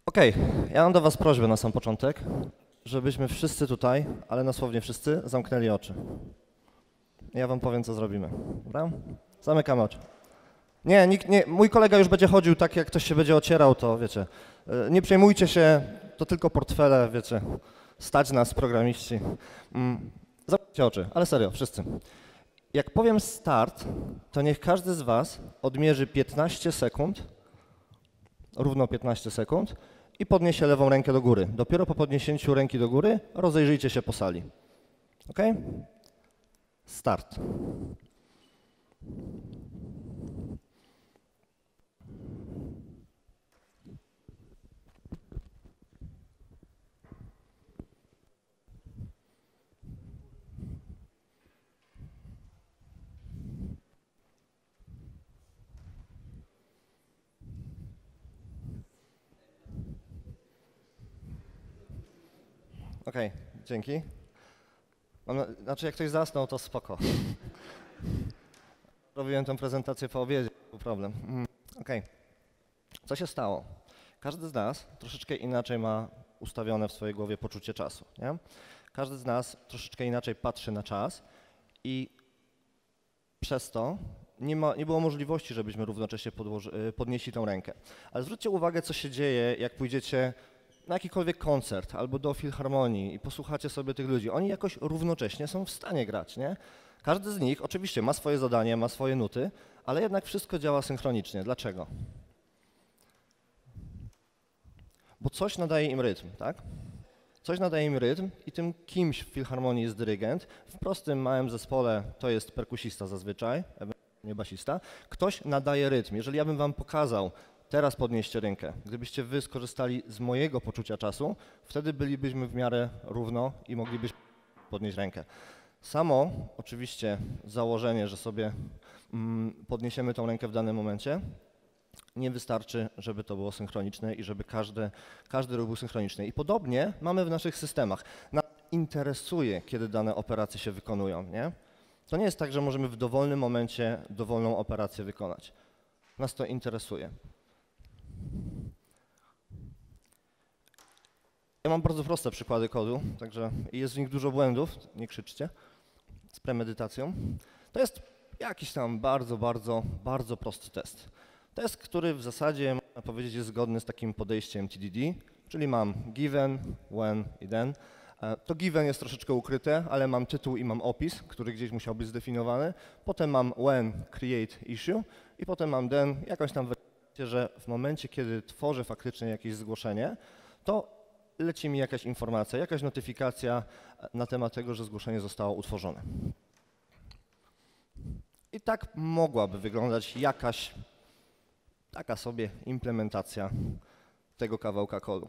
Okej, ja mam do was prośbę na sam początek, żebyśmy wszyscy tutaj, ale dosłownie wszyscy, zamknęli oczy. Ja wam powiem, co zrobimy. Dobra? Zamykamy oczy. Nie, mój kolega już będzie chodził tak, jak ktoś się będzie ocierał, to wiecie. Nie przejmujcie się, to tylko portfele, wiecie. Stać nas, programiści. Zamknijcie oczy, ale serio, wszyscy. Jak powiem start, to niech każdy z was odmierzy 15 sekund, równo 15 sekund i podniesie lewą rękę do góry. Dopiero po podniesieniu ręki do góry rozejrzyjcie się po sali. Ok? Start. Okej, dzięki. Znaczy jak ktoś zasnął, to spoko. Robiłem tę prezentację po obiedzie, był problem. Okej. Co się stało? Każdy z nas troszeczkę inaczej ma ustawione w swojej głowie poczucie czasu. Nie? Każdy z nas troszeczkę inaczej patrzy na czas i przez to nie było możliwości, żebyśmy równocześnie podnieśli tą rękę. Ale zwróćcie uwagę, co się dzieje, jak pójdziecie na jakikolwiek koncert albo do filharmonii i posłuchacie sobie tych ludzi. Oni jakoś równocześnie są w stanie grać, nie? Każdy z nich oczywiście ma swoje zadanie, ma swoje nuty, ale jednak wszystko działa synchronicznie. Dlaczego? Bo coś nadaje im rytm, tak? Coś nadaje im rytm i tym kimś w filharmonii jest dyrygent. W prostym, małym zespole to jest perkusista zazwyczaj, nie basista. Ktoś nadaje rytm. Jeżeli ja bym wam pokazał, teraz podnieście rękę, gdybyście wy skorzystali z mojego poczucia czasu, wtedy bylibyśmy w miarę równo i moglibyśmy podnieść rękę. Samo oczywiście założenie, że sobie podniesiemy tą rękę w danym momencie, nie wystarczy, żeby to było synchroniczne i żeby każdy ruch był synchroniczny. I podobnie mamy w naszych systemach. Nas interesuje, kiedy dane operacje się wykonują, nie? To nie jest tak, że możemy w dowolnym momencie dowolną operację wykonać. Nas to interesuje. Ja mam bardzo proste przykłady kodu, także jest w nich dużo błędów, nie krzyczcie, z premedytacją. To jest jakiś tam bardzo prosty test. Test, który w zasadzie, można powiedzieć, jest zgodny z takim podejściem TDD, czyli mam given, when i then. To given jest troszeczkę ukryte, ale mam tytuł i mam opis, który gdzieś musiał być zdefiniowany. Potem mam when, create issue i potem mam then, jakąś tam wersję, że w momencie, kiedy tworzę faktycznie jakieś zgłoszenie, to leci mi jakaś informacja, jakaś notyfikacja na temat tego, że zgłoszenie zostało utworzone. I tak mogłaby wyglądać jakaś taka sobie implementacja tego kawałka kodu.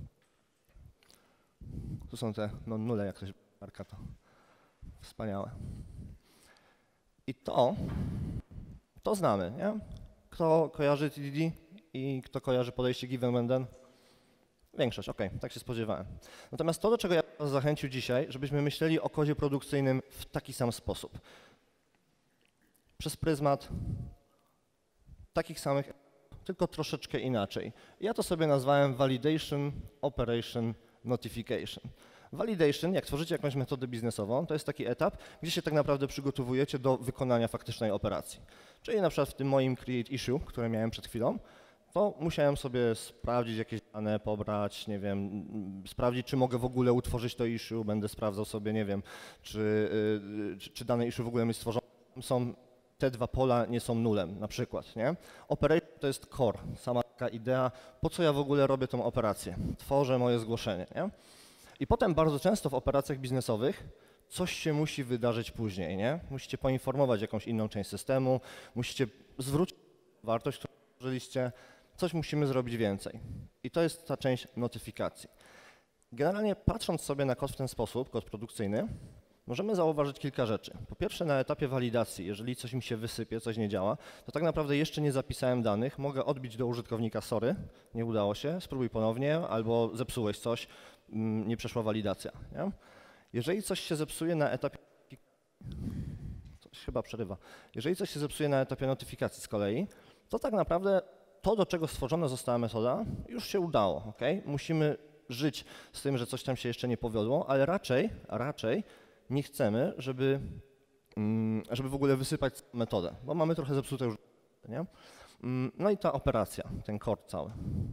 Tu są te nule, jak ktoś marka, to wspaniałe. I to znamy, nie? Kto kojarzy TDD i kto kojarzy podejście given when then? Większość, okej, tak się spodziewałem. Natomiast to, do czego ja was zachęcił dzisiaj, żebyśmy myśleli o kodzie produkcyjnym w taki sam sposób. Przez pryzmat takich samych, tylko troszeczkę inaczej. Ja to sobie nazwałem validation, operation, notification. Validation, jak tworzycie jakąś metodę biznesową, to jest taki etap, gdzie się tak naprawdę przygotowujecie do wykonania faktycznej operacji. Czyli na przykład w tym moim create issue, które miałem przed chwilą, to musiałem sobie sprawdzić jakieś dane, pobrać, nie wiem, sprawdzić, czy mogę w ogóle utworzyć to issue, będę sprawdzał sobie, nie wiem, czy dane issue w ogóle jest stworzone. Te dwa pola nie są nulem, na przykład, nie? Operation to jest core, sama taka idea, po co ja w ogóle robię tą operację, tworzę moje zgłoszenie, nie? I potem bardzo często w operacjach biznesowych coś się musi wydarzyć później, nie? Musicie poinformować jakąś inną część systemu, musicie zwrócić wartość, którą stworzyliście, coś musimy zrobić więcej. I to jest ta część notyfikacji. Generalnie patrząc sobie na kod w ten sposób, kod produkcyjny, możemy zauważyć kilka rzeczy. Po pierwsze, na etapie walidacji, jeżeli coś mi się wysypie, coś nie działa, to tak naprawdę jeszcze nie zapisałem danych, mogę odbić do użytkownika sorry, nie udało się, spróbuj ponownie, albo zepsułeś coś, nie przeszła walidacja. Nie? Jeżeli coś się zepsuje na etapie, coś chyba przerywa, jeżeli coś się zepsuje na etapie notyfikacji z kolei, to tak naprawdę to, do czego stworzona została metoda, już się udało, ok? Musimy żyć z tym, że coś tam się jeszcze nie powiodło, ale raczej nie chcemy, żeby w ogóle wysypać metodę, bo mamy trochę zepsute już, nie? No i ta operacja, ten core cały.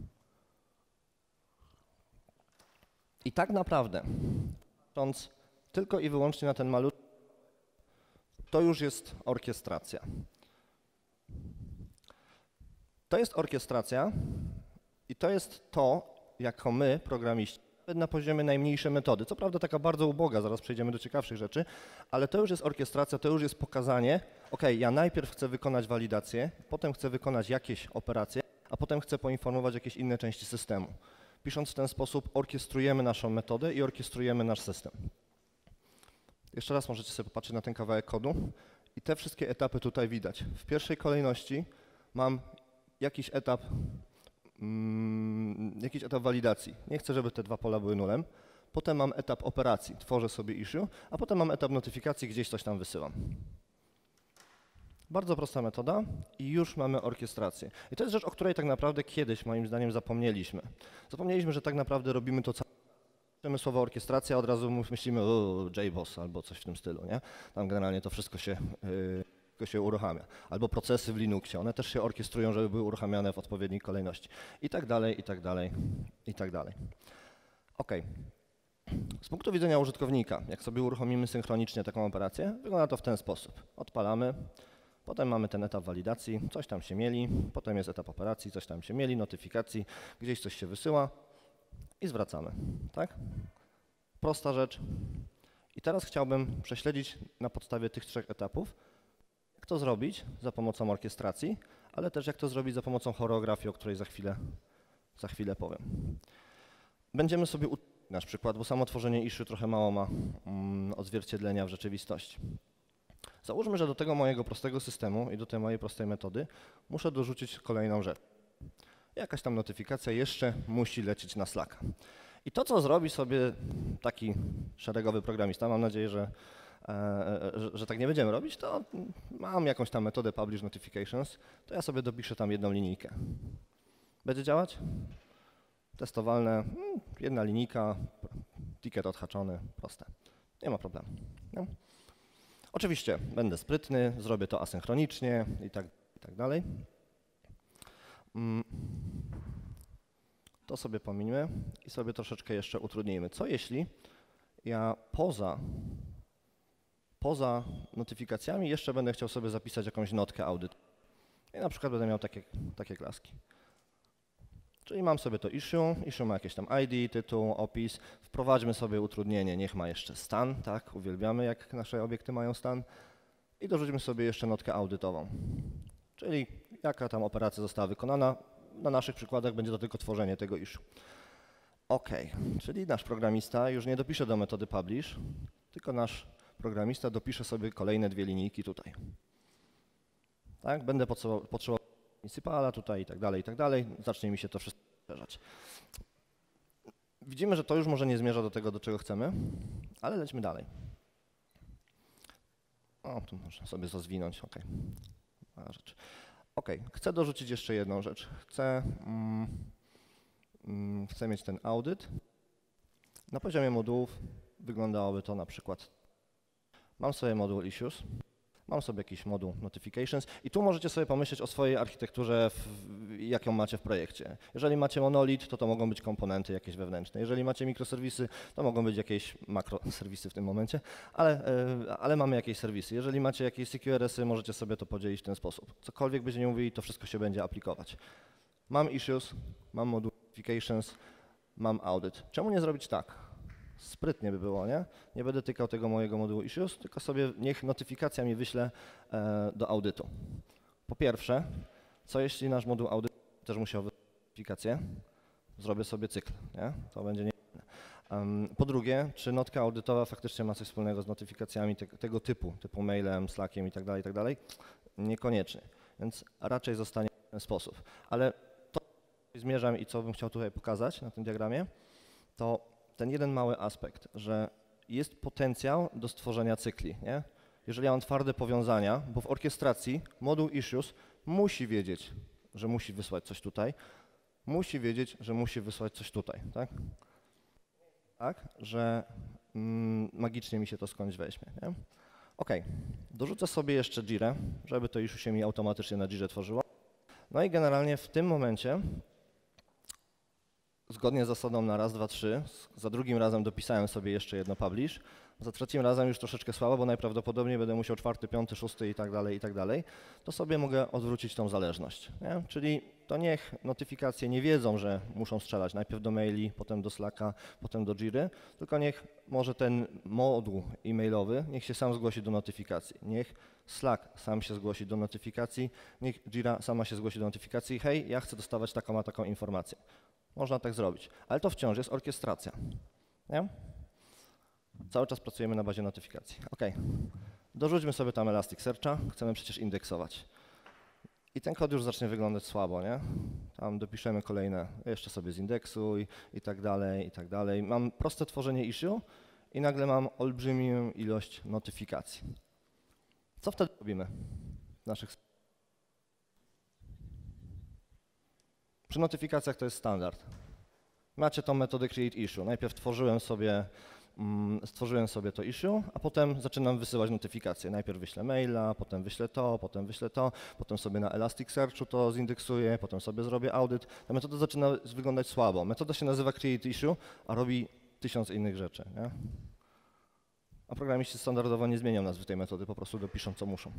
I tak naprawdę, patrząc tylko i wyłącznie na ten malutki, to już jest orkiestracja. To jest orkiestracja i to jest to, jako my, programiści, na poziomie najmniejszej metody. Co prawda taka bardzo uboga, zaraz przejdziemy do ciekawszych rzeczy, ale to już jest orkiestracja, to już jest pokazanie, ok, ja najpierw chcę wykonać walidację, potem chcę wykonać jakieś operacje, a potem chcę poinformować jakieś inne części systemu. Pisząc w ten sposób, orkiestrujemy naszą metodę i orkiestrujemy nasz system. Jeszcze raz możecie sobie popatrzeć na ten kawałek kodu i te wszystkie etapy tutaj widać. W pierwszej kolejności mam jakiś etap walidacji. Nie chcę, żeby te dwa pola były nulem. Potem mam etap operacji, tworzę sobie issue, a potem mam etap notyfikacji, gdzieś coś tam wysyłam. Bardzo prosta metoda i już mamy orkiestrację. I to jest rzecz, o której tak naprawdę kiedyś, moim zdaniem, zapomnieliśmy. Zapomnieliśmy, że tak naprawdę robimy to słowo orkiestracja, od razu myślimy o JBoss albo coś w tym stylu, nie? Tam generalnie to wszystko się uruchamia. Albo procesy w Linuxie, one też się orkiestrują, żeby były uruchamiane w odpowiedniej kolejności. I tak dalej, i tak dalej, i tak dalej. OK. Z punktu widzenia użytkownika, jak sobie uruchomimy synchronicznie taką operację, wygląda to w ten sposób. Odpalamy, potem mamy ten etap walidacji, coś tam się mieli, potem jest etap operacji, coś tam się mieli, notyfikacji, gdzieś coś się wysyła i zwracamy, tak? Prosta rzecz. I teraz chciałbym prześledzić na podstawie tych trzech etapów, jak to zrobić za pomocą orkiestracji, ale też jak to zrobić za pomocą choreografii, o której za chwilę powiem. Będziemy sobie nasz przykład, bo samo tworzenie issue trochę mało ma odzwierciedlenia w rzeczywistości. Załóżmy, że do tego mojego prostego systemu i do tej mojej prostej metody muszę dorzucić kolejną rzecz. Jakaś tam notyfikacja jeszcze musi lecieć na Slacka. I to, co zrobi sobie taki szeregowy programista, mam nadzieję, że tak nie będziemy robić, to mam jakąś tam metodę publish notifications, to ja sobie dopiszę tam jedną linijkę. Będzie działać? Testowalne, jedna linijka, ticket odhaczony, proste. Nie ma problemu. No. Oczywiście będę sprytny, zrobię to asynchronicznie i tak dalej. To sobie pominimy i sobie troszeczkę jeszcze utrudnijmy. Co jeśli ja poza notyfikacjami jeszcze będę chciał sobie zapisać jakąś notkę audyt. I na przykład będę miał takie klaski. Czyli mam sobie to issue ma jakieś tam ID, tytuł, opis. Wprowadźmy sobie utrudnienie, niech ma jeszcze stan, tak? Uwielbiamy, jak nasze obiekty mają stan. I dorzućmy sobie jeszcze notkę audytową. Czyli jaka tam operacja została wykonana. Na naszych przykładach będzie to tylko tworzenie tego issue. OK, czyli nasz programista już nie dopisze do metody publish, tylko nasz programista dopisze sobie kolejne dwie linijki tutaj. Tak, będę potrzebował principala tutaj i tak dalej, zacznie mi się to wszystko poszerzać. Widzimy, że to już może nie zmierza do tego, do czego chcemy, ale lećmy dalej. O, tu można sobie rozwinąć, OK. Rzecz. OK, chcę dorzucić jeszcze jedną rzecz. Chcę mieć ten audyt. Na poziomie modułów wyglądałoby to na przykład. Mam sobie moduł issues, mam sobie jakiś moduł notifications i tu możecie sobie pomyśleć o swojej architekturze, jaką macie w projekcie. Jeżeli macie monolit, to mogą być komponenty jakieś wewnętrzne. Jeżeli macie mikroserwisy, to mogą być jakieś makroserwisy w tym momencie, ale mamy jakieś serwisy. Jeżeli macie jakieś CQRS-y, możecie sobie to podzielić w ten sposób. Cokolwiek byście nie mówili, to wszystko się będzie aplikować. Mam issues, mam moduł notifications, mam audit. Czemu nie zrobić tak? Sprytnie by było, nie? Nie będę tykał tego mojego modułu issues, tylko sobie niech notyfikacja mi wyśle do audytu. Po pierwsze, co jeśli nasz moduł audytu też musiał notyfikację? Zrobię sobie cykl, nie? To będzie nie. Po drugie, czy notka audytowa faktycznie ma coś wspólnego z notyfikacjami tego typu mailem, Slackiem i tak dalej? Niekoniecznie, więc raczej zostanie w ten sposób. Ale to, co zmierzam i co bym chciał tutaj pokazać na tym diagramie, to ten jeden mały aspekt, że jest potencjał do stworzenia cykli, nie? Jeżeli ja mam twarde powiązania, bo w orkiestracji moduł issues musi wiedzieć, że musi wysłać coś tutaj, musi wiedzieć, że musi wysłać coś tutaj, tak? Tak, że magicznie mi się to skądś weźmie, nie? OK, dorzucę sobie jeszcze Jirę, żeby to issue się mi automatycznie na Jirze tworzyło. No i generalnie w tym momencie, zgodnie z zasadą na raz, dwa, trzy, za drugim razem dopisałem sobie jeszcze jedno publish, za trzecim razem już troszeczkę słabo, bo najprawdopodobniej będę musiał czwarty, piąty, szósty i tak dalej, to sobie mogę odwrócić tą zależność. Nie? Czyli to niech notyfikacje nie wiedzą, że muszą strzelać najpierw do maili, potem do Slacka, potem do Jiry, tylko niech może ten moduł e-mailowy niech się sam zgłosi do notyfikacji. Niech Slack sam się zgłosi do notyfikacji, niech Jira sama się zgłosi do notyfikacji. Hej, ja chcę dostawać taką a taką informację. Można tak zrobić, ale to wciąż jest orkiestracja. Nie? Cały czas pracujemy na bazie notyfikacji. OK. Dorzućmy sobie tam Elasticsearcha, chcemy przecież indeksować. I ten kod już zacznie wyglądać słabo, nie? Tam dopiszemy kolejne, jeszcze sobie zindeksuj i tak dalej, i tak dalej. Mam proste tworzenie issue i nagle mam olbrzymią ilość notyfikacji. Co wtedy robimy w naszych... Przy notyfikacjach to jest standard. Macie tą metodę create issue. Najpierw stworzyłem sobie to issue, a potem zaczynam wysyłać notyfikacje. Najpierw wyślę maila, potem wyślę to, potem sobie na Elasticsearchu to zindeksuję, potem sobie zrobię audyt. Ta metoda zaczyna wyglądać słabo. Metoda się nazywa create issue, a robi 1000 innych rzeczy. Nie? A programiści standardowo nie zmienią nazwy tej metody, po prostu dopiszą co muszą.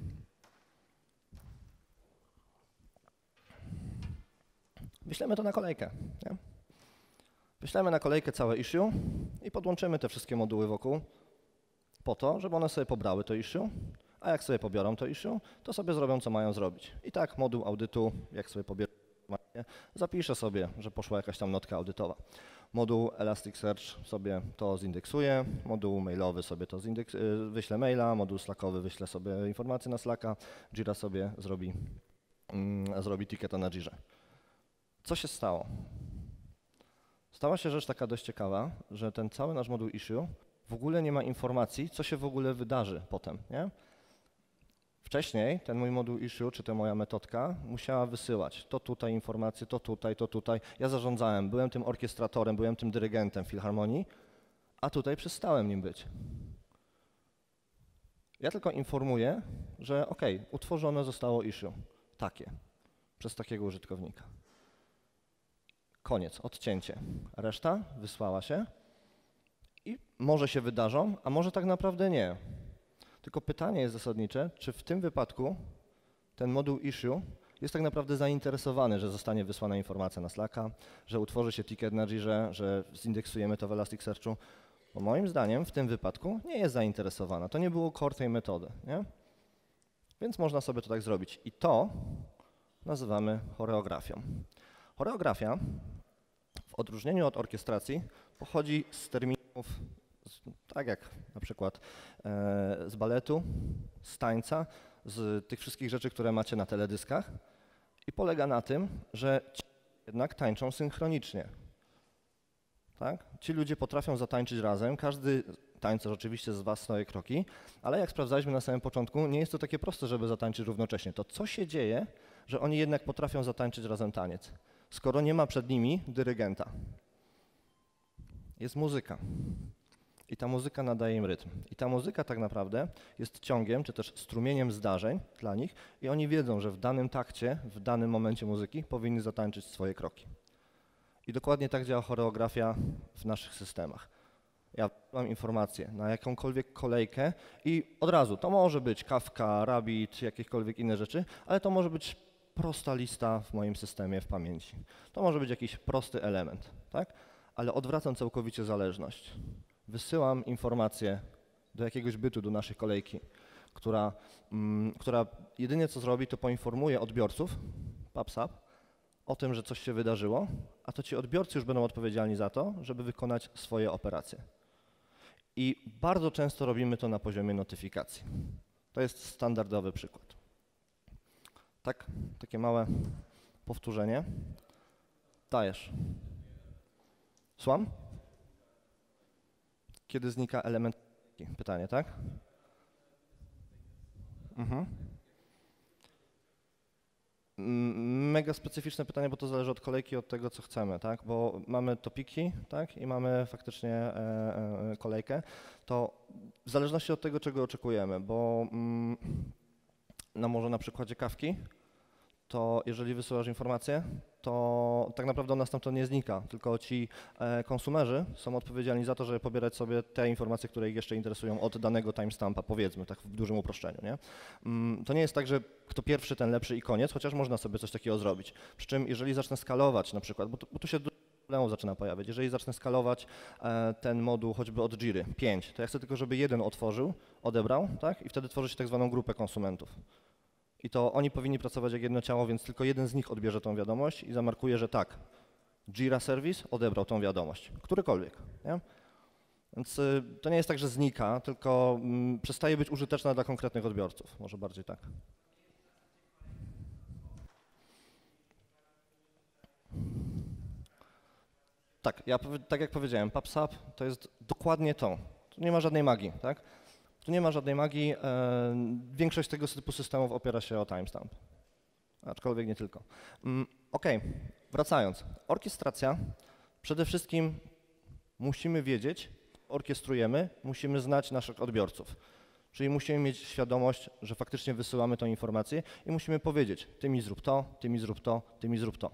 Wyślemy to na kolejkę. Nie? Wyślemy na kolejkę całe issue i podłączymy te wszystkie moduły wokół po to, żeby one sobie pobrały to issue, a jak sobie pobiorą to issue, to sobie zrobią, co mają zrobić. I tak moduł audytu, jak sobie pobiorą, zapiszę sobie, że poszła jakaś tam notka audytowa. Moduł Elasticsearch sobie to zindeksuje, moduł mailowy sobie to wyśle maila, moduł Slackowy wyśle sobie informacje na Slacka, Jira sobie zrobi ticketa na Jirze. Co się stało? Stała się rzecz taka dość ciekawa, że ten cały nasz moduł issue w ogóle nie ma informacji, co się w ogóle wydarzy potem, nie? Wcześniej ten mój moduł issue, czy ta moja metodka musiała wysyłać to tutaj informacje, to tutaj. Ja zarządzałem, byłem tym orkiestratorem, byłem tym dyrygentem filharmonii, a tutaj przestałem nim być. Ja tylko informuję, że OK, utworzone zostało issue, takie, przez takiego użytkownika. Koniec, odcięcie. Reszta wysłała się i może się wydarzą, a może tak naprawdę nie. Tylko pytanie jest zasadnicze, czy w tym wypadku ten moduł issue jest tak naprawdę zainteresowany, że zostanie wysłana informacja na Slacka, że utworzy się ticket na Jirze, że zindeksujemy to w Elasticsearchu. Bo moim zdaniem w tym wypadku nie jest zainteresowana. To nie było core tej metody, nie? Więc można sobie to tak zrobić. I to nazywamy choreografią. Choreografia, w odróżnieniu od orkiestracji, pochodzi z terminów, tak jak na przykład z baletu, z tańca, z tych wszystkich rzeczy, które macie na teledyskach i polega na tym, że ci jednak tańczą synchronicznie. Tak? Ci ludzie potrafią zatańczyć razem, każdy tańcer oczywiście z was swoje kroki, ale jak sprawdzaliśmy na samym początku, nie jest to takie proste, żeby zatańczyć równocześnie. To co się dzieje, że oni jednak potrafią zatańczyć razem taniec, skoro nie ma przed nimi dyrygenta? Jest muzyka. I ta muzyka nadaje im rytm. I ta muzyka tak naprawdę jest ciągiem, czy też strumieniem zdarzeń dla nich i oni wiedzą, że w danym takcie, w danym momencie muzyki powinni zatańczyć swoje kroki. I dokładnie tak działa choreografia w naszych systemach. Ja mam informację na jakąkolwiek kolejkę i od razu to może być Kafka, Rabbit, jakiekolwiek inne rzeczy, ale to może być prosta lista w moim systemie w pamięci. To może być jakiś prosty element, tak? Ale odwracam całkowicie zależność. Wysyłam informację do jakiegoś bytu, do naszej kolejki, która jedynie co zrobi, to poinformuje odbiorców, PubSub, o tym, że coś się wydarzyło, a to ci odbiorcy już będą odpowiedzialni za to, żeby wykonać swoje operacje. I bardzo często robimy to na poziomie notyfikacji. To jest standardowy przykład. Tak, takie małe powtórzenie. Dajesz. Słucham? Kiedy znika element? Pytanie, tak? mega specyficzne pytanie, bo to zależy od kolejki, od tego, co chcemy, tak? Bo mamy topiki, tak? I mamy faktycznie kolejkę, to w zależności od tego, czego oczekujemy, bo no może na przykładzie kawki, to jeżeli wysyłasz informację, to tak naprawdę ona stamtąd nie znika, tylko ci konsumerzy są odpowiedzialni za to, żeby pobierać sobie te informacje, które ich jeszcze interesują od danego timestampa, powiedzmy, tak w dużym uproszczeniu, nie? To nie jest tak, że kto pierwszy, ten lepszy i koniec, chociaż można sobie coś takiego zrobić. Przy czym jeżeli zacznę skalować na przykład, bo tu się problemów zaczyna pojawiać, jeżeli zacznę skalować ten moduł choćby od Jiry, 5, to ja chcę tylko, żeby jeden otworzył, odebrał, tak? I wtedy tworzy się tak zwaną grupę konsumentów. I to oni powinni pracować jak jedno ciało, więc tylko jeden z nich odbierze tą wiadomość i zamarkuje, że tak, Jira Service odebrał tą wiadomość, którykolwiek. Nie? Więc to nie jest tak, że znika, tylko przestaje być użyteczna dla konkretnych odbiorców, może bardziej tak. Tak, tak jak powiedziałem, PubSub to jest dokładnie to. Tu nie ma żadnej magii, tak? Tu nie ma żadnej magii. Większość tego typu systemów opiera się o timestamp, aczkolwiek nie tylko. OK, wracając. Orkiestracja. Przede wszystkim musimy wiedzieć, orkiestrujemy, musimy znać naszych odbiorców. Czyli musimy mieć świadomość, że faktycznie wysyłamy tą informację i musimy powiedzieć, ty mi zrób to, ty mi zrób to, ty mi zrób to.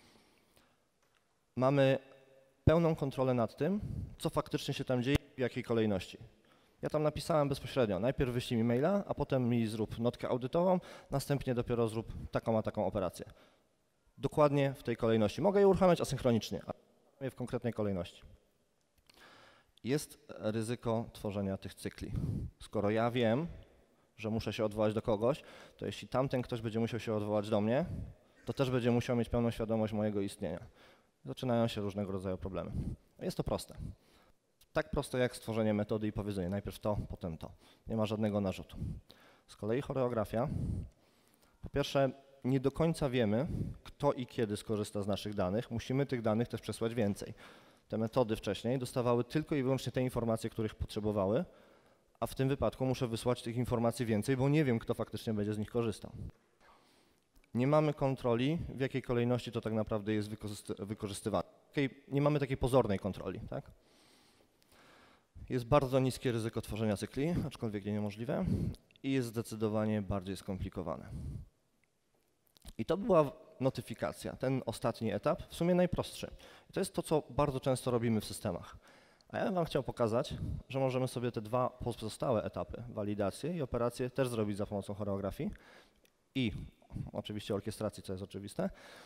Mamy pełną kontrolę nad tym, co faktycznie się tam dzieje i w jakiej kolejności. Ja tam napisałem bezpośrednio, najpierw wyślij mi maila, a potem mi zrób notkę audytową, następnie dopiero zrób taką a taką operację. Dokładnie w tej kolejności. Mogę je uruchamiać asynchronicznie, ale w konkretnej kolejności. Jest ryzyko tworzenia tych cykli. Skoro ja wiem, że muszę się odwołać do kogoś, to jeśli tamten ktoś będzie musiał się odwołać do mnie, to też będzie musiał mieć pełną świadomość mojego istnienia. Zaczynają się różnego rodzaju problemy. Jest to proste. Tak proste jak stworzenie metody i powiedzenie najpierw to, potem to. Nie ma żadnego narzutu. Z kolei choreografia. Po pierwsze, nie do końca wiemy, kto i kiedy skorzysta z naszych danych. Musimy tych danych też przesłać więcej. Te metody wcześniej dostawały tylko i wyłącznie te informacje, których potrzebowały, a w tym wypadku muszę wysłać tych informacji więcej, bo nie wiem, kto faktycznie będzie z nich korzystał. Nie mamy kontroli, w jakiej kolejności to tak naprawdę jest wykorzystywane. Nie mamy takiej pozornej kontroli, tak? Jest bardzo niskie ryzyko tworzenia cykli, aczkolwiek nie niemożliwe, i jest zdecydowanie bardziej skomplikowane. I to była notyfikacja, ten ostatni etap, w sumie najprostszy. I to jest to, co bardzo często robimy w systemach. A ja bym wam chciał pokazać, że możemy sobie te dwa pozostałe etapy, walidację i operację, też zrobić za pomocą choreografii i oczywiście orkiestracji, co jest oczywiste.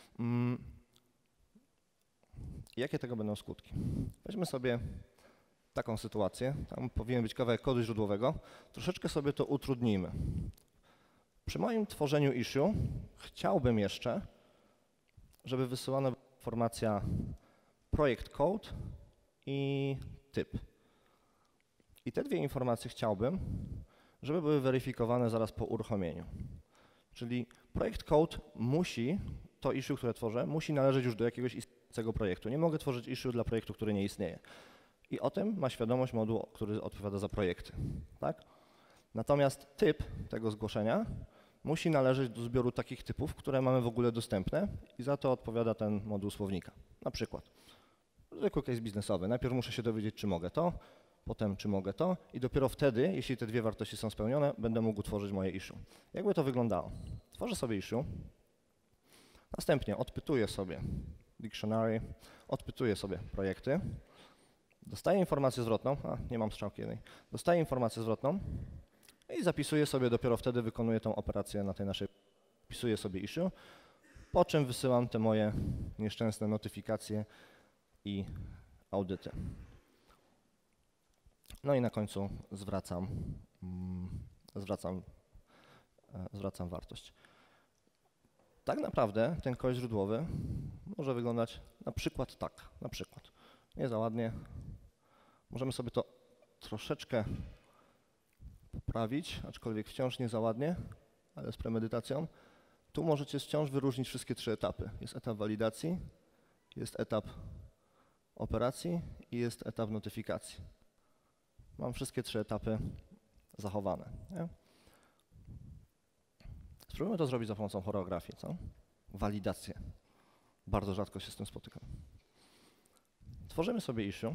Jakie tego będą skutki? Weźmy sobie taką sytuację, tam powinien być kawałek kodu źródłowego, troszeczkę sobie to utrudnijmy. Przy moim tworzeniu issue chciałbym jeszcze, żeby wysyłana była informacja project code i typ. I te dwie informacje chciałbym, żeby były weryfikowane zaraz po uruchomieniu. Czyli project code musi, to issue, które tworzę, musi należeć już do jakiegoś istniejącego projektu. Nie mogę tworzyć issue dla projektu, który nie istnieje. I o tym ma świadomość moduł, który odpowiada za projekty. Tak? Natomiast typ tego zgłoszenia musi należeć do zbioru takich typów, które mamy w ogóle dostępne i za to odpowiada ten moduł słownika. Na przykład zwykły case biznesowy. Najpierw muszę się dowiedzieć, czy mogę to, potem czy mogę to i dopiero wtedy, jeśli te dwie wartości są spełnione, będę mógł tworzyć moje issue. Jakby to wyglądało? Tworzę sobie issue, następnie odpytuję sobie dictionary, odpytuję sobie projekty, dostaję informację zwrotną, nie mam strzałki jednej, dostaję informację zwrotną i zapisuję sobie, dopiero wtedy wykonuję tą operację na tej naszej, wpisuję sobie issue, po czym wysyłam te moje nieszczęsne notyfikacje i audyty. No i na końcu zwracam wartość. Tak naprawdę ten kod źródłowy może wyglądać na przykład tak, Nie za ładnie. Możemy sobie to troszeczkę poprawić, aczkolwiek wciąż nie za ładnie, ale z premedytacją. Tu możecie wciąż wyróżnić wszystkie trzy etapy. Jest etap walidacji, jest etap operacji i jest etap notyfikacji. Mam wszystkie trzy etapy zachowane. Nie? Spróbujmy to zrobić za pomocą choreografii, co? walidację. Bardzo rzadko się z tym spotykam. Tworzymy sobie issue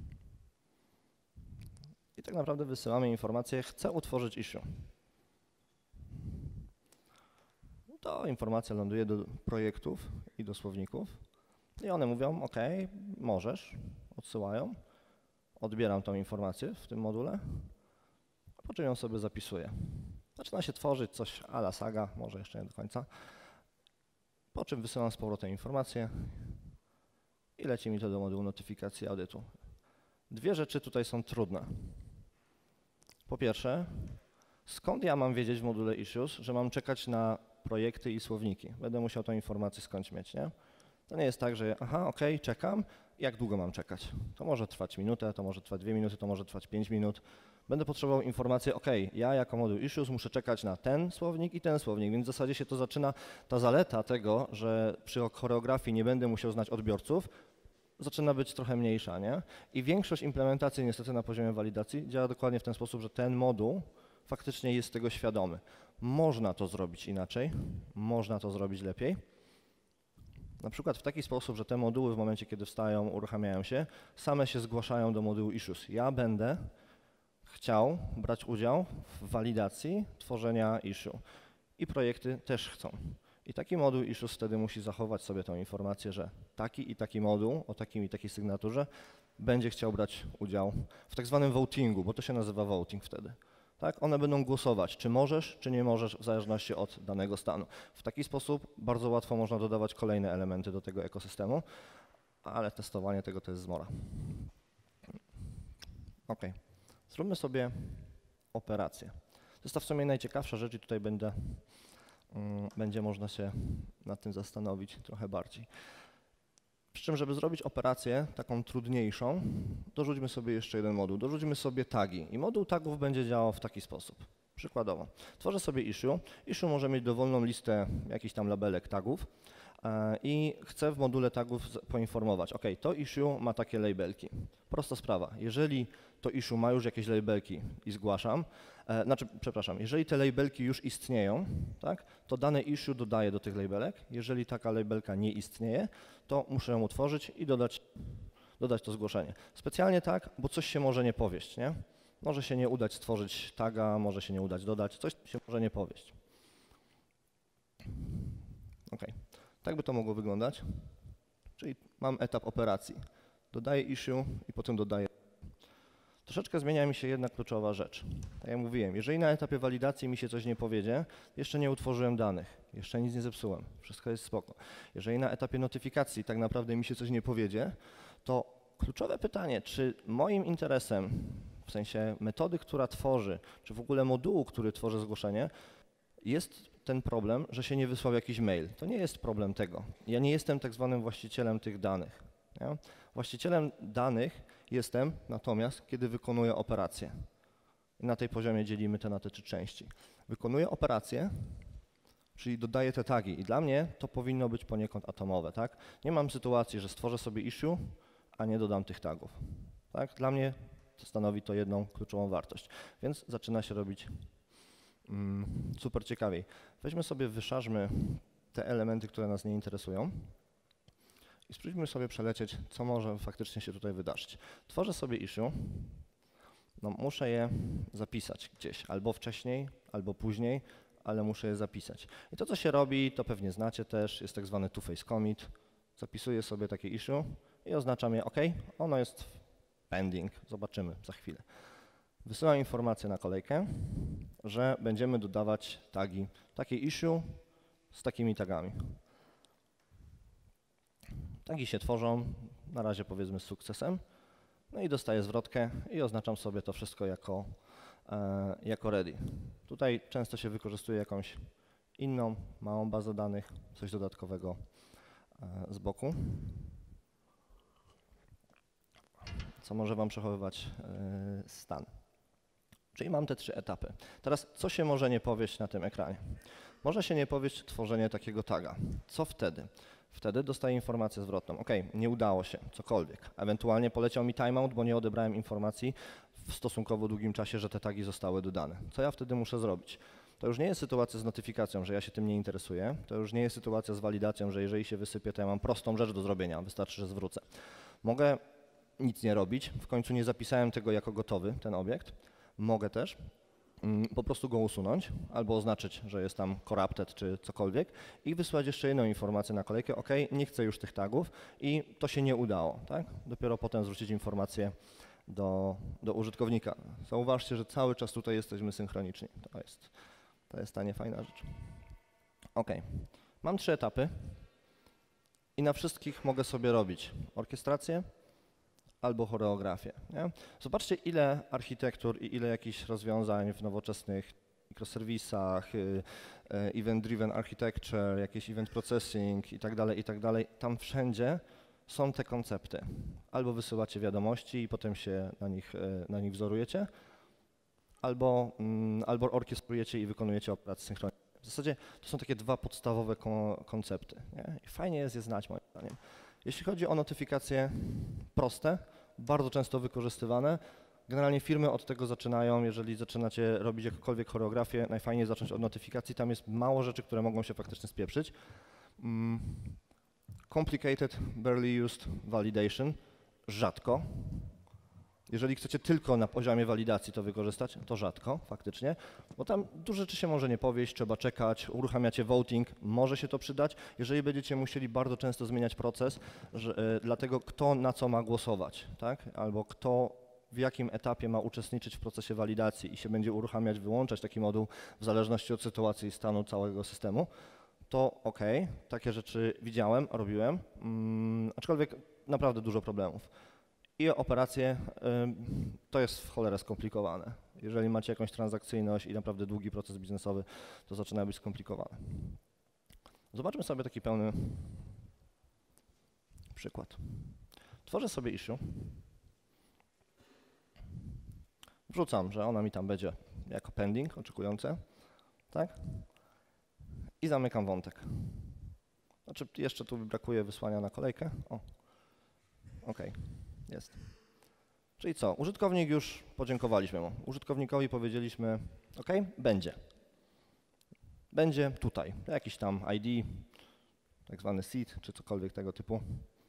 i tak naprawdę wysyłamy informację, chcę utworzyć issue. To informacja ląduje do projektów i do słowników i one mówią, OK, możesz, odsyłają, odbieram tą informację w tym module, a po czym ją sobie zapisuję. Zaczyna się tworzyć coś a la Saga, może jeszcze nie do końca, po czym wysyłam z powrotem informację i leci mi to do modułu notyfikacji audytu. Dwie rzeczy tutaj są trudne. Po pierwsze, skąd ja mam wiedzieć w module issues, że mam czekać na projekty i słowniki? Będę musiał tą informację skądś mieć, nie? To nie jest tak, że aha, OK, czekam. Jak długo mam czekać? To może trwać minutę, to może trwać 2 minuty, to może trwać 5 minut. Będę potrzebował informacji, OK, ja jako moduł issues muszę czekać na ten słownik i ten słownik, więc w zasadzie się to zaczyna, ta zaleta tego, że przy choreografii nie będę musiał znać odbiorców, zaczyna być trochę mniejsza, nie? I większość implementacji niestety na poziomie walidacji działa dokładnie w ten sposób, że ten moduł faktycznie jest tego świadomy. Można to zrobić inaczej, można to zrobić lepiej. Na przykład w taki sposób, że te moduły w momencie, kiedy wstają, uruchamiają się, same się zgłaszają do modułu issues. Ja będę chciał brać udział w walidacji tworzenia issue i projekty też chcą. I taki moduł issues wtedy musi zachować sobie tą informację, że taki i taki moduł o takim i takiej sygnaturze będzie chciał brać udział w tak zwanym votingu, bo to się nazywa voting wtedy. Tak? One będą głosować, czy możesz, czy nie możesz, w zależności od danego stanu. W taki sposób bardzo łatwo można dodawać kolejne elementy do tego ekosystemu, ale testowanie tego to jest zmora. OK. Zróbmy sobie operację. To jest ta w sumie najciekawsza rzecz i tutaj będzie można się nad tym zastanowić trochę bardziej. Przy czym, żeby zrobić operację taką trudniejszą, dorzućmy sobie jeszcze jeden moduł. Dorzućmy sobie tagi i moduł tagów będzie działał w taki sposób. Przykładowo, tworzę sobie issue. Issue może mieć dowolną listę jakichś tam labelek tagów i chcę w module tagów poinformować, OK, to issue ma takie labelki. Prosta sprawa. Jeżeli to issue ma już jakieś labelki i zgłaszam, jeżeli te labelki już istnieją, tak, to dane issue dodaję do tych labelek. Jeżeli taka labelka nie istnieje, to muszę ją utworzyć i dodać to zgłoszenie. Specjalnie tak, bo coś się może nie powieść, nie? Może się nie udać stworzyć taga, może się nie udać dodać, coś się może nie powieść. OK. Tak by to mogło wyglądać. Czyli mam etap operacji. Dodaję issue i potem dodaję. Troszeczkę zmienia mi się jedna kluczowa rzecz. Tak jak mówiłem, jeżeli na etapie walidacji mi się coś nie powiedzie, jeszcze nie utworzyłem danych, jeszcze nic nie zepsułem, wszystko jest spoko. Jeżeli na etapie notyfikacji tak naprawdę mi się coś nie powiedzie, to kluczowe pytanie, czy moim interesem, w sensie metody, która tworzy, czy w ogóle modułu, który tworzy zgłoszenie, jest ten problem, że się nie wysłał jakiś mail. To nie jest problem tego. Ja nie jestem tak zwanym właścicielem tych danych. Nie? Właścicielem danych jestem natomiast, kiedy wykonuję operację. I na tej poziomie dzielimy te na te 3 części. Wykonuję operację, czyli dodaję te tagi i dla mnie to powinno być poniekąd atomowe. Tak? Nie mam sytuacji, że stworzę sobie issue, a nie dodam tych tagów. Tak? Dla mnie to stanowi to jedną kluczową wartość, więc zaczyna się robić super ciekawiej. Weźmy sobie, wyszarzmy te elementy, które nas nie interesują i spróbujmy sobie przelecieć, co może faktycznie się tutaj wydarzyć. Tworzę sobie issue, no muszę je zapisać gdzieś, albo wcześniej, albo później, ale muszę je zapisać. I to, co się robi, to pewnie znacie też, jest tak zwany two-phase commit. Zapisuję sobie takie issue i oznaczam je OK, ono jest pending, zobaczymy za chwilę. Wysyłam informację na kolejkę, że będziemy dodawać tagi, takie issue z takimi tagami. Tagi się tworzą, na razie powiedzmy z sukcesem, no i dostaję zwrotkę i oznaczam sobie to wszystko jako ready. Tutaj często się wykorzystuje jakąś inną, małą bazę danych, coś dodatkowego z boku, co może Wam przechowywać stan. Czyli mam te 3 etapy. Teraz co się może nie powieść na tym ekranie? Może się nie powieść tworzenie takiego taga. Co wtedy? Wtedy dostaję informację zwrotną. OK, nie udało się, cokolwiek. Ewentualnie poleciał mi timeout, bo nie odebrałem informacji w stosunkowo długim czasie, że te tagi zostały dodane. Co ja wtedy muszę zrobić? To już nie jest sytuacja z notyfikacją, że ja się tym nie interesuję, to już nie jest sytuacja z walidacją, że jeżeli się wysypie, to ja mam prostą rzecz do zrobienia, wystarczy, że zwrócę. Mogę nic nie robić, w końcu nie zapisałem tego jako gotowy, ten obiekt. Mogę też po prostu go usunąć albo oznaczyć, że jest tam corrupted czy cokolwiek i wysłać jeszcze jedną informację na kolejkę, OK, nie chcę już tych tagów i to się nie udało, tak? Dopiero potem zwrócić informację do użytkownika. Zauważcie, że cały czas tutaj jesteśmy synchroniczni. To jest ta niefajna rzecz. OK, mam 3 etapy i na wszystkich mogę sobie robić orkiestrację albo choreografię. Nie? Zobaczcie, ile architektur i ile jakichś rozwiązań w nowoczesnych mikroserwisach, event-driven architecture, jakiś event processing i tak dalej, tam wszędzie są te koncepty. Albo wysyłacie wiadomości i potem się na nich wzorujecie, albo orkiestrujecie i wykonujecie operacje synchroniczne. W zasadzie to są takie 2 podstawowe koncepty. Nie? I fajnie jest je znać, moim zdaniem. Jeśli chodzi o notyfikacje proste, bardzo często wykorzystywane, generalnie firmy od tego zaczynają, jeżeli zaczynacie robić jakąkolwiek choreografię, najfajniej zacząć od notyfikacji, tam jest mało rzeczy, które mogą się faktycznie spieprzyć. Complicated, barely used validation, rzadko. Jeżeli chcecie tylko na poziomie walidacji to wykorzystać, to rzadko faktycznie, bo tam dużo rzeczy się może nie powieść, trzeba czekać, uruchamiacie voting, może się to przydać, jeżeli będziecie musieli bardzo często zmieniać proces, dlatego kto na co ma głosować, tak? Albo kto w jakim etapie ma uczestniczyć w procesie walidacji i się będzie uruchamiać, wyłączać taki moduł w zależności od sytuacji i stanu całego systemu, to OK, takie rzeczy widziałem, robiłem, aczkolwiek naprawdę dużo problemów. I operacje to jest w cholerę skomplikowane. Jeżeli macie jakąś transakcyjność i naprawdę długi proces biznesowy, to zaczyna być skomplikowane. Zobaczmy sobie taki pełny przykład. Tworzę sobie issue. Wrzucam, że ona mi tam będzie jako pending, oczekujące, tak? I zamykam wątek. Znaczy jeszcze tu brakuje wysłania na kolejkę. O, OK. Jest. Czyli co? Użytkownik już podziękowaliśmy mu. Użytkownikowi powiedzieliśmy, OK, będzie. Będzie tutaj. Jakiś tam ID, tak zwany seed, czy cokolwiek tego typu.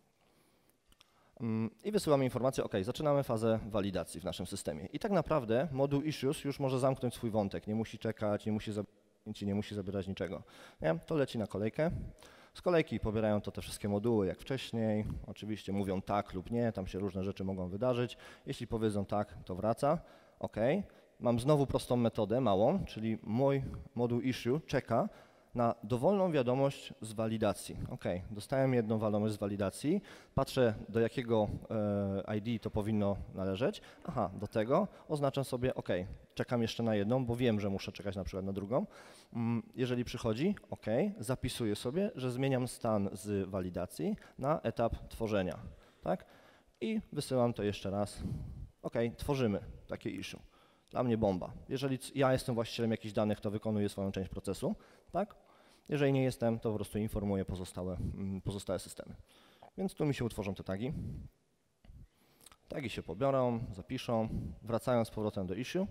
I wysyłamy informację, OK, zaczynamy fazę walidacji w naszym systemie. I tak naprawdę moduł issues już może zamknąć swój wątek. Nie musi czekać, nie musi zabierać niczego. Nie? To leci na kolejkę. Z kolejki pobierają to te wszystkie moduły jak wcześniej, oczywiście mówią tak lub nie, tam się różne rzeczy mogą wydarzyć. Jeśli powiedzą tak, to wraca, OK. Mam znowu prostą metodę, małą, czyli mój moduł issue czeka na dowolną wiadomość z walidacji. OK, dostałem jedną wiadomość z walidacji, patrzę do jakiego ID to powinno należeć. Aha, do tego oznaczam sobie OK, czekam jeszcze na jedną, bo wiem, że muszę czekać na przykład na drugą. Jeżeli przychodzi, OK, zapisuję sobie, że zmieniam stan z walidacji na etap tworzenia. Tak? I wysyłam to jeszcze raz. OK, tworzymy takie issue. Dla mnie bomba. Jeżeli ja jestem właścicielem jakichś danych, to wykonuję swoją część procesu, tak? Jeżeli nie jestem, to po prostu informuję pozostałe systemy. Więc tu mi się utworzą te tagi. Tagi się pobiorą, zapiszą, wracają z powrotem do issue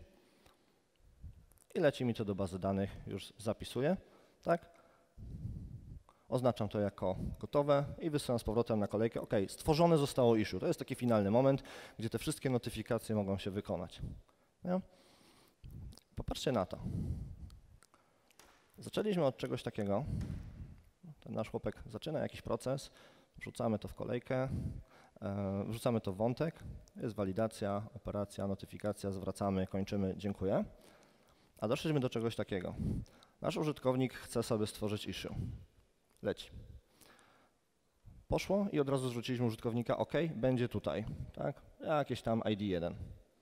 i leci mi to do bazy danych, już zapisuję, tak? Oznaczam to jako gotowe i wysyłam z powrotem na kolejkę. OK, stworzone zostało issue. To jest taki finalny moment, gdzie te wszystkie notyfikacje mogą się wykonać. Nie? Popatrzcie na to. Zaczęliśmy od czegoś takiego. Ten nasz chłopek zaczyna jakiś proces, wrzucamy to w kolejkę, wrzucamy to w wątek, jest walidacja, operacja, notyfikacja, zwracamy, kończymy, dziękuję. A doszliśmy do czegoś takiego. Nasz użytkownik chce sobie stworzyć issue. Leci. Poszło i od razu zwróciliśmy użytkownika, OK, będzie tutaj, tak? Jakieś tam ID 1.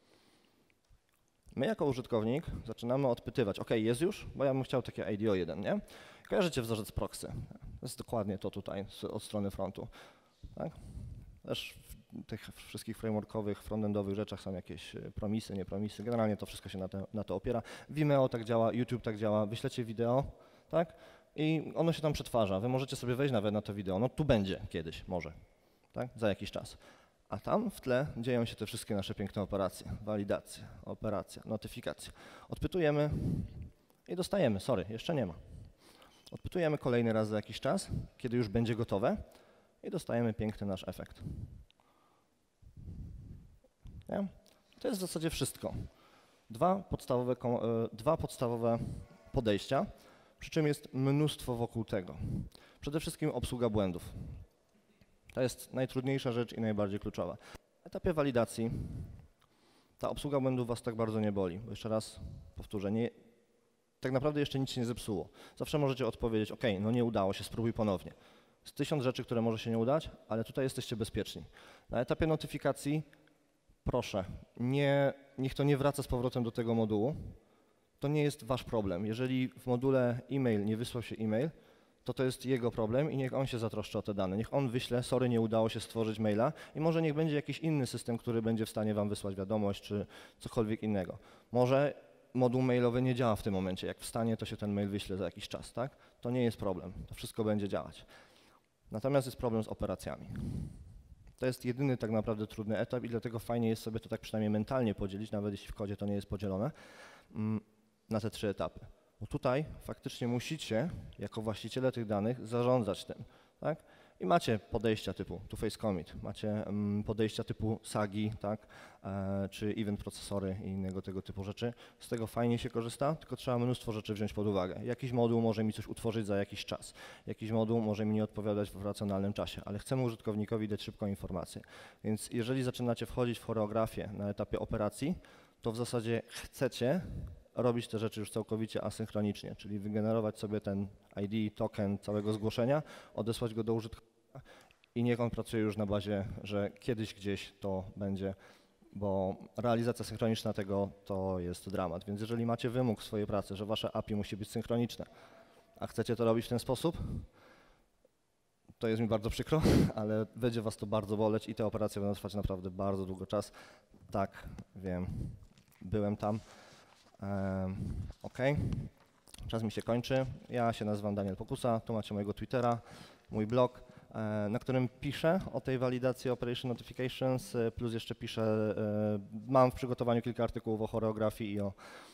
My jako użytkownik zaczynamy odpytywać, OK, jest już, bo ja bym chciał takie IDO 1, nie? Kojarzycie wzorzec proxy. To jest dokładnie to tutaj od strony frontu. Tak? Też w tych wszystkich frameworkowych, frontendowych rzeczach są jakieś promisy, niepromisy. Generalnie to wszystko się na to opiera. Vimeo tak działa, YouTube tak działa. Wyślecie wideo, tak? I ono się tam przetwarza. Wy możecie sobie wejść nawet na to wideo. No tu będzie kiedyś, może, tak? Za jakiś czas. A tam w tle dzieją się te wszystkie nasze piękne operacje. Walidacja, operacja, notyfikacja. Odpytujemy i dostajemy, sorry, jeszcze nie ma. Odpytujemy kolejny raz za jakiś czas, kiedy już będzie gotowe i dostajemy piękny nasz efekt. Nie? To jest w zasadzie wszystko. Dwa podstawowe podejścia, przy czym jest mnóstwo wokół tego. Przede wszystkim obsługa błędów. To jest najtrudniejsza rzecz i najbardziej kluczowa. Na etapie walidacji ta obsługa błędów was tak bardzo nie boli, bo jeszcze raz powtórzę, tak naprawdę jeszcze nic się nie zepsuło. Zawsze możecie odpowiedzieć, OK, no nie udało się, spróbuj ponownie. Jest 1000 rzeczy, które może się nie udać, ale tutaj jesteście bezpieczni. Na etapie notyfikacji proszę, niech to nie wraca z powrotem do tego modułu. To nie jest wasz problem. Jeżeli w module e-mail nie wysłał się e-mail, to jest jego problem i niech on się zatroszczy o te dane. Niech on wyśle, sorry, nie udało się stworzyć maila i może niech będzie jakiś inny system, który będzie w stanie wam wysłać wiadomość czy cokolwiek innego. Może moduł mailowy nie działa w tym momencie. Jak wstanie, to się ten mail wyśle za jakiś czas, tak? To nie jest problem. To wszystko będzie działać. Natomiast jest problem z operacjami. To jest jedyny tak naprawdę trudny etap i dlatego fajnie jest sobie to tak przynajmniej mentalnie podzielić, nawet jeśli w kodzie to nie jest podzielone, na te 3 etapy. Bo tutaj faktycznie musicie, jako właściciele tych danych, zarządzać tym, tak? I macie podejścia typu two-phase commit, macie podejścia typu SAGI, tak? Czy event procesory i innego tego typu rzeczy. Z tego fajnie się korzysta, tylko trzeba mnóstwo rzeczy wziąć pod uwagę. Jakiś moduł może mi coś utworzyć za jakiś czas, jakiś moduł może mi nie odpowiadać w racjonalnym czasie, ale chcemy użytkownikowi dać szybką informację. Więc jeżeli zaczynacie wchodzić w choreografię na etapie operacji, to w zasadzie chcecie robić te rzeczy już całkowicie asynchronicznie, czyli wygenerować sobie ten ID, token całego zgłoszenia, odesłać go do użytkownika i niech on pracuje już na bazie, że kiedyś gdzieś to będzie, bo realizacja synchroniczna tego to jest dramat. Więc jeżeli macie wymóg w swojej pracy, że wasze API musi być synchroniczne, a chcecie to robić w ten sposób, to jest mi bardzo przykro, ale będzie was to bardzo boleć i te operacje będą trwać naprawdę bardzo długo czas. Tak, wiem, byłem tam. OK, czas mi się kończy. Ja się nazywam Daniel Pokusa, tu macie mojego Twittera, mój blog, na którym piszę o tej walidacji Operation Notifications, plus jeszcze piszę, mam w przygotowaniu kilka artykułów o choreografii i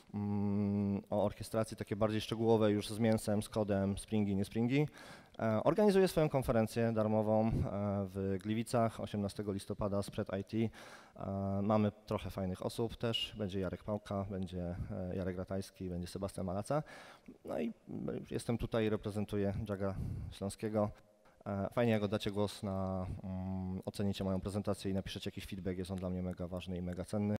o orkiestracji, takie bardziej szczegółowe już z mięsem, z kodem, Springi, nie Springi. Organizuję swoją konferencję darmową w Gliwicach 18 listopada, Spread IT. Mamy trochę fajnych osób też, będzie Jarek Pałka, będzie Jarek Ratajski, będzie Sebastian Malaca. No i jestem tutaj, reprezentuję Jaga Śląskiego. Fajnie, jak oddacie głos, ocenicie moją prezentację i napiszecie jakiś feedback, jest on dla mnie mega ważny i mega cenny.